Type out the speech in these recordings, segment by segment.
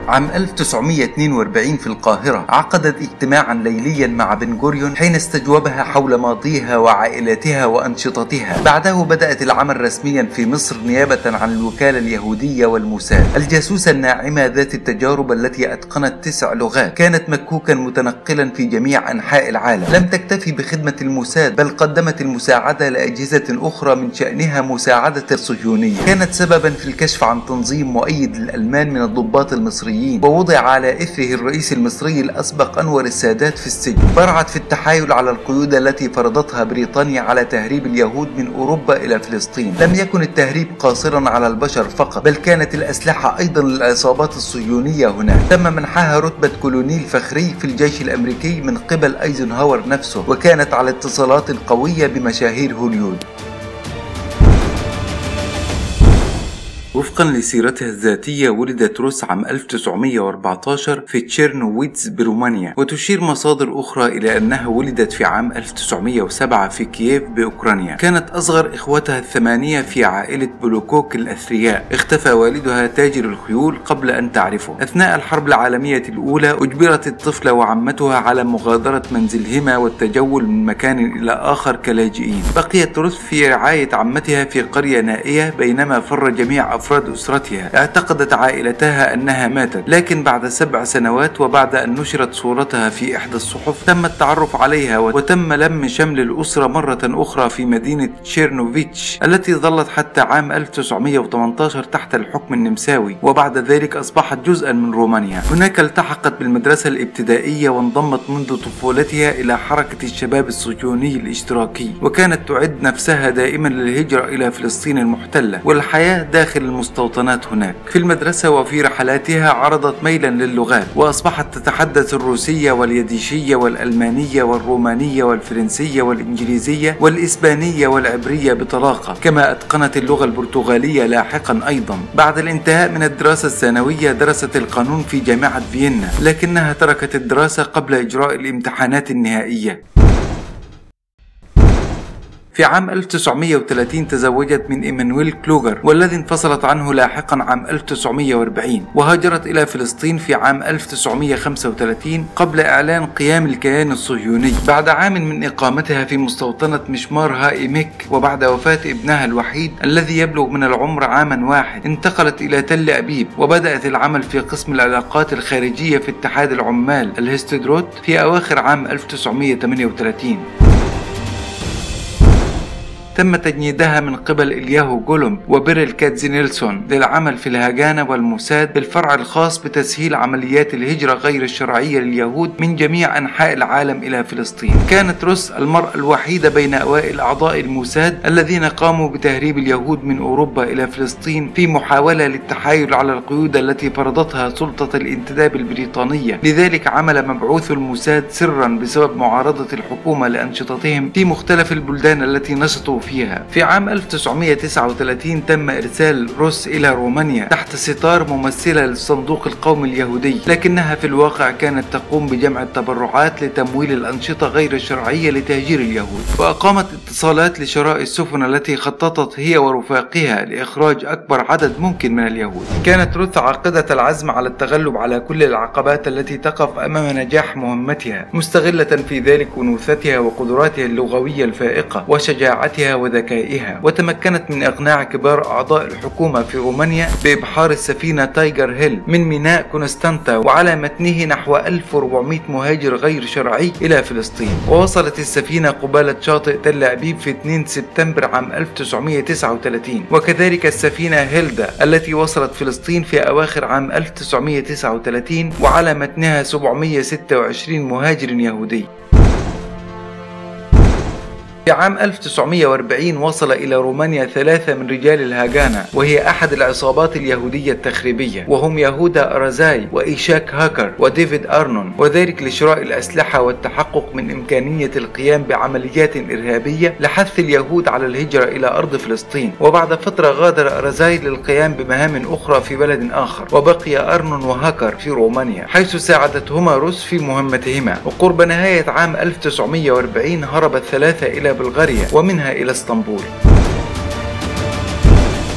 عام 1942 في القاهرة عقدت اجتماعا ليليا مع بن غوريون حين استجوبها حول ماضيها وعائلتها وأنشطتها. بعده بدأت العمل رسميا في مصر نيابة عن الوكالة اليهودية والموساد، الجاسوسة الناعمة ذات التجارب التي أتقنت 9 لغات. كانت مكوكا متنقلا في جميع أنحاء العالم. لم تكتفي بخدمة الموساد بل قدمت المساعدة لأجهزة أخرى من شأنها مساعدة الصهيونية. كانت سببا في الكشف عن تنظيم مؤيد للألمان من الضباط المصريين، ووضع على إثره الرئيس المصري الأسبق أنور السادات في السجن. برعت في التحايل على القيود التي فرضتها بريطانيا على تهريب اليهود من أوروبا إلى فلسطين. لم يكن التهريب قاصرا على البشر فقط، بل كانت الأسلحة أيضا للعصابات الصهيونية هناك. تم منحها رتبة كولونيل فخري في الجيش الأمريكي من قبل أيزنهاور نفسه، وكانت على اتصالات قوية بمشاهير هوليوود. وفقا لسيرتها الذاتية ولدت روس عام 1914 في تشيرنوويتز برومانيا، وتشير مصادر أخرى إلى أنها ولدت في عام 1907 في كييف بأوكرانيا. كانت أصغر إخوتها ال8 في عائلة بلوكوك الأثرياء. اختفى والدها تاجر الخيول قبل أن تعرفه. أثناء الحرب العالمية الأولى أجبرت الطفلة وعمتها على مغادرة منزلهما والتجول من مكان إلى آخر كلاجئين. بقيت روس في رعاية عمتها في قرية نائية بينما فر جميع أفراد أسرتها. اعتقدت عائلتها أنها ماتت، لكن بعد 7 سنوات وبعد أن نشرت صورتها في إحدى الصحف تم التعرف عليها وتم لم شمل الأسرة مرة أخرى في مدينة تشيرنوفيتش التي ظلت حتى عام 1918 تحت الحكم النمساوي، وبعد ذلك أصبحت جزءا من رومانيا. هناك التحقت بالمدرسة الابتدائية وانضمت منذ طفولتها إلى حركة الشباب الصهيوني الاشتراكي، وكانت تعد نفسها دائما للهجرة إلى فلسطين المحتلة والحياة داخل المستوطنات هناك. في المدرسة وفي رحلاتها عرضت ميلا للغات، وأصبحت تتحدث الروسية واليديشية والألمانية والرومانية والفرنسية والإنجليزية والإسبانية والعبرية بطلاقة، كما أتقنت اللغة البرتغالية لاحقا أيضا. بعد الانتهاء من الدراسة الثانوية درست القانون في جامعة فيينا، لكنها تركت الدراسة قبل إجراء الامتحانات النهائية. في عام 1930 تزوجت من إيمانويل كلوغر، والذي انفصلت عنه لاحقا عام 1940، وهاجرت إلى فلسطين في عام 1935 قبل إعلان قيام الكيان الصهيوني. بعد عام من إقامتها في مستوطنة مشمار هائميك، وبعد وفاة ابنها الوحيد الذي يبلغ من العمر عاما واحد، انتقلت إلى تل أبيب وبدأت العمل في قسم العلاقات الخارجية في اتحاد العمال الهستدروت في أواخر عام 1938. تم تجنيدها من قبل إلياهو جولوم وبيرل كاتزينيلسون للعمل في الهجانة والموساد بالفرع الخاص بتسهيل عمليات الهجرة غير الشرعية لليهود من جميع أنحاء العالم إلى فلسطين. كانت روس المرأة الوحيدة بين أوائل أعضاء الموساد الذين قاموا بتهريب اليهود من أوروبا إلى فلسطين في محاولة للتحايل على القيود التي فرضتها سلطة الانتداب البريطانية. لذلك عمل مبعوث الموساد سرا بسبب معارضة الحكومة لأنشطتهم في مختلف البلدان التي نشطوا فيها. في عام 1939 تم إرسال روس إلى رومانيا تحت ستار ممثلة للصندوق القومي اليهودي، لكنها في الواقع كانت تقوم بجمع التبرعات لتمويل الأنشطة غير الشرعية لتهجير اليهود، وأقامت اتصالات لشراء السفن التي خططت هي ورفاقها لإخراج أكبر عدد ممكن من اليهود. كانت روس عاقدة العزم على التغلب على كل العقبات التي تقف أمام نجاح مهمتها، مستغلة في ذلك أنوثتها وقدراتها اللغوية الفائقة وشجاعتها وذكائها. وتمكنت من إقناع كبار أعضاء الحكومة في رومانيا بإبحار السفينة تايجر هيل من ميناء كونستانتا وعلى متنه نحو 1400 مهاجر غير شرعي إلى فلسطين. ووصلت السفينة قبالة شاطئ تل أبيب في 2 سبتمبر عام 1939، وكذلك السفينة هيلدا التي وصلت فلسطين في أواخر عام 1939 وعلى متنها 726 مهاجر يهودي. في عام 1940 وصل إلى رومانيا 3 من رجال الهاجانا، وهي أحد العصابات اليهودية التخريبية، وهم يهودا أرازاي وإيشاك هاكر وديفيد أرنون، وذلك لشراء الأسلحة والتحقق من إمكانية القيام بعمليات إرهابية لحث اليهود على الهجرة إلى أرض فلسطين. وبعد فترة غادر أرازاي للقيام بمهام أخرى في بلد آخر، وبقي أرنون وهاكر في رومانيا حيث ساعدتهما روس في مهمتهما. وقرب نهاية عام 1940 هرب ال3 إلى بلغاريا ومنها إلى اسطنبول.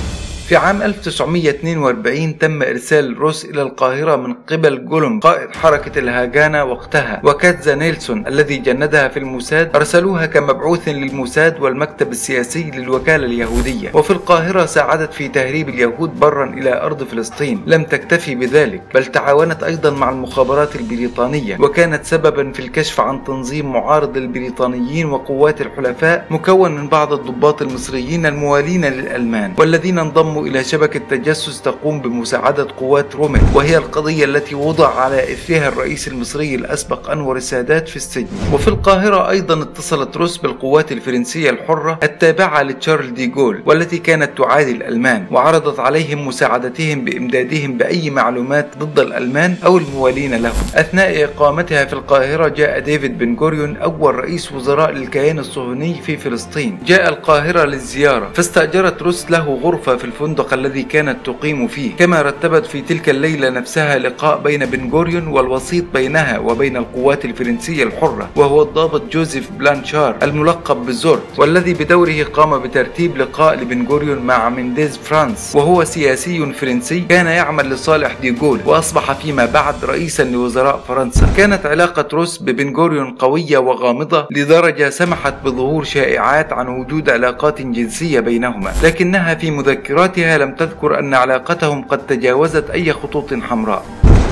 في عام 1942 تم إرسال روس إلى القاهرة من قبل جولوم قائد حركة الهاجانا وقتها، وكاتزانيلسون الذي جندها في الموساد أرسلوها كمبعوث للموساد والمكتب السياسي للوكالة اليهودية. وفي القاهرة ساعدت في تهريب اليهود برا إلى أرض فلسطين. لم تكتفي بذلك، بل تعاونت أيضا مع المخابرات البريطانية، وكانت سببا في الكشف عن تنظيم معارض للبريطانيين وقوات الحلفاء مكون من بعض الضباط المصريين الموالين للألمان، والذين انضموا إلى شبكة تجسس تقوم بمساعدة قوات رومل، وهي القضية التي وضع على إثرها الرئيس المصري الأسبق أنور السادات في السجن. وفي القاهرة أيضا اتصلت روس بالقوات الفرنسية الحرة التابعة لتشارل دي جول، والتي كانت تعادي الألمان، وعرضت عليهم مساعدتهم بإمدادهم بأي معلومات ضد الألمان أو الموالين لهم. أثناء إقامتها في القاهرة جاء ديفيد بن غوريون أول رئيس وزراء للكيان الصهيوني في فلسطين، جاء القاهرة للزيارة، فاستأجرت روس له غرفة في الفندق الذي كانت تقيم فيه. كما رتبت في تلك الليلة نفسها لقاء بين بن غوريون والوسيط بينها وبين القوات الفرنسية الحرة، وهو الضابط جوزيف بلانشار الملقب بزورت، والذي بدوره قام بترتيب لقاء لبن غوريون مع مينديز فرانس، وهو سياسي فرنسي كان يعمل لصالح دي جول، وأصبح فيما بعد رئيسا لوزراء فرنسا. كانت علاقة روس ببن غوريون قوية وغامضة لدرجة سمحت بظهور شائعات عن وجود علاقات جنسية بينهما، لكنها في مذكراتها لم تذكر أن علاقتهم قد تجاوزت أي خطوط حمراء.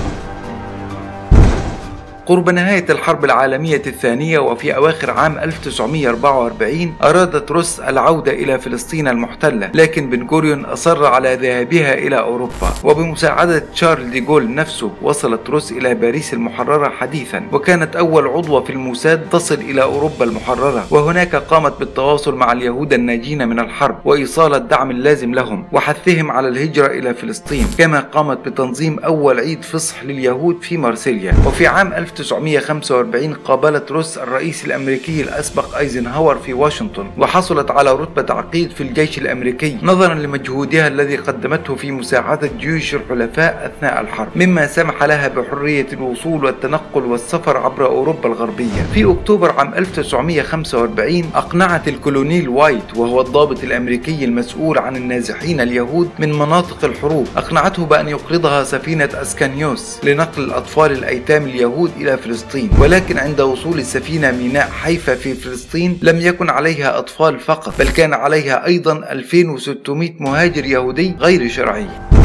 قرب نهاية الحرب العالمية الثانية وفي أواخر عام 1944 أرادت روس العودة إلى فلسطين المحتلة، لكن بن غوريون أصر على ذهابها إلى أوروبا، وبمساعدة شارل دي جول نفسه وصلت روس إلى باريس المحررة حديثا، وكانت أول عضوة في الموساد تصل إلى أوروبا المحررة، وهناك قامت بالتواصل مع اليهود الناجين من الحرب وإيصال الدعم اللازم لهم وحثهم على الهجرة إلى فلسطين. كما قامت بتنظيم أول عيد فصح لليهود في مارسيليا. وفي عام 1945 قابلت روس الرئيس الأمريكي الأسبق أيزنهاور في واشنطن، وحصلت على رتبة عقيد في الجيش الأمريكي نظرا لمجهودها الذي قدمته في مساعدة جيوش الحلفاء أثناء الحرب، مما سمح لها بحرية الوصول والتنقل والسفر عبر أوروبا الغربية. في أكتوبر عام 1945 أقنعت الكولونيل وايت، وهو الضابط الأمريكي المسؤول عن النازحين اليهود من مناطق الحروب، أقنعته بأن يقرضها سفينة أسكانيوس لنقل الأطفال الأيتام اليهود إلى فلسطين. ولكن عند وصول السفينة ميناء حيفا في فلسطين لم يكن عليها أطفال فقط، بل كان عليها أيضا 2600 مهاجر يهودي غير شرعي.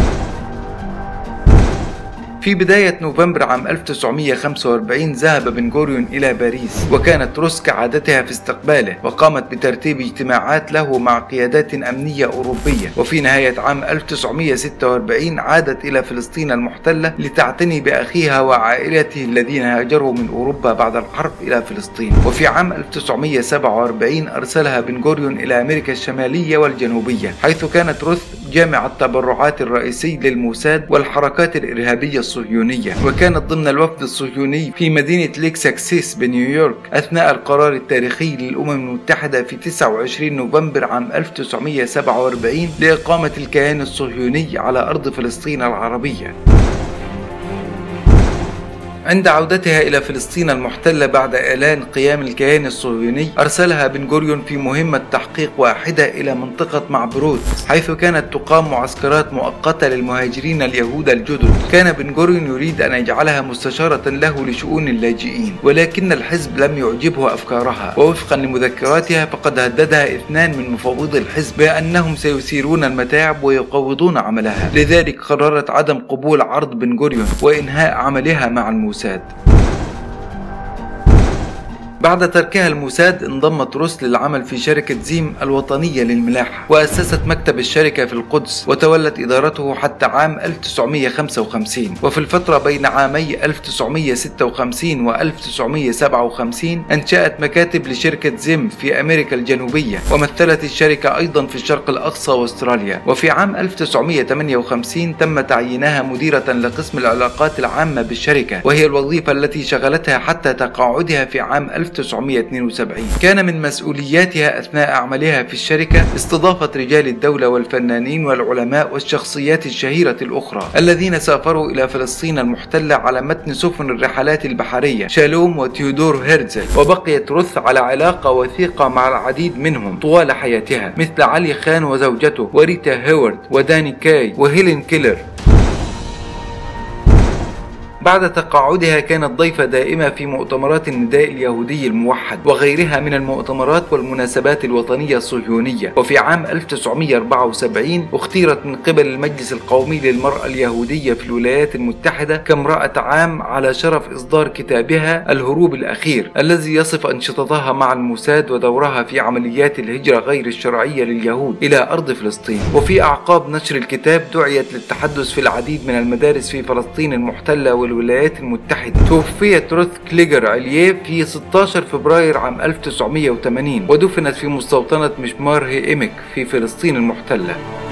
في بداية نوفمبر عام 1945 ذهب بن غوريون إلى باريس، وكانت روس كعادتها في استقباله، وقامت بترتيب اجتماعات له مع قيادات أمنية أوروبية. وفي نهاية عام 1946 عادت إلى فلسطين المحتلة لتعتني بأخيها وعائلته الذين هاجروا من أوروبا بعد الحرب إلى فلسطين. وفي عام 1947 أرسلها بن غوريون إلى أمريكا الشمالية والجنوبية، حيث كانت روس جامع التبرعات الرئيسي للموساد والحركات الإرهابية الصهيونية، وكانت ضمن الوفد الصهيوني في مدينة ليكساكسيس بنيويورك أثناء القرار التاريخي للأمم المتحدة في 29 نوفمبر عام 1947 لإقامة الكيان الصهيوني على أرض فلسطين العربية. عند عودتها إلى فلسطين المحتلة بعد إعلان قيام الكيان الصهيوني، أرسلها بن غوريون في مهمة تحقيق واحدة إلى منطقة معبرود، حيث كانت تقام معسكرات مؤقتة للمهاجرين اليهود الجدد. كان بن غوريون يريد أن يجعلها مستشارة له لشؤون اللاجئين، ولكن الحزب لم يعجبه أفكارها، ووفقا لمذكراتها فقد هددها 2 من مفوضي الحزب بأنهم سيثيرون المتاعب ويقوضون عملها. لذلك قررت عدم قبول عرض بن غوريون وإنهاء عملها مع الموساد. بعد تركها الموساد انضمت روس للعمل في شركة زيم الوطنية للملاحة، وأسست مكتب الشركة في القدس، وتولت إدارته حتى عام 1955. وفي الفترة بين عامي 1956 و 1957 أنشأت مكاتب لشركة زيم في أمريكا الجنوبية، ومثلت الشركة أيضا في الشرق الأقصى وأستراليا. وفي عام 1958 تم تعيينها مديرة لقسم العلاقات العامة بالشركة، وهي الوظيفة التي شغلتها حتى تقاعدها في عام 1963. 1972. كان من مسؤولياتها أثناء عملها في الشركة استضافة رجال الدولة والفنانين والعلماء والشخصيات الشهيرة الأخرى الذين سافروا إلى فلسطين المحتلة على متن سفن الرحلات البحرية شالوم وتيودور هيرزل. وبقيت روث على علاقة وثيقة مع العديد منهم طوال حياتها، مثل علي خان وزوجته وريتا هيوارد وداني كاي وهيلين كيلر. بعد تقاعدها كانت ضيفة دائمة في مؤتمرات النداء اليهودي الموحد وغيرها من المؤتمرات والمناسبات الوطنية الصهيونية. وفي عام 1974 اختيرت من قبل المجلس القومي للمرأة اليهودية في الولايات المتحدة كامرأة عام على شرف إصدار كتابها الهروب الأخير، الذي يصف أنشطتها مع الموساد ودورها في عمليات الهجرة غير الشرعية لليهود إلى أرض فلسطين. وفي أعقاب نشر الكتاب دعيت للتحدث في العديد من المدارس في فلسطين المحتلة الولايات المتحدة. توفيت روث كليجر علييف في 16 فبراير عام 1980 ودفنت في مستوطنة مشمار هيئمك في فلسطين المحتلة.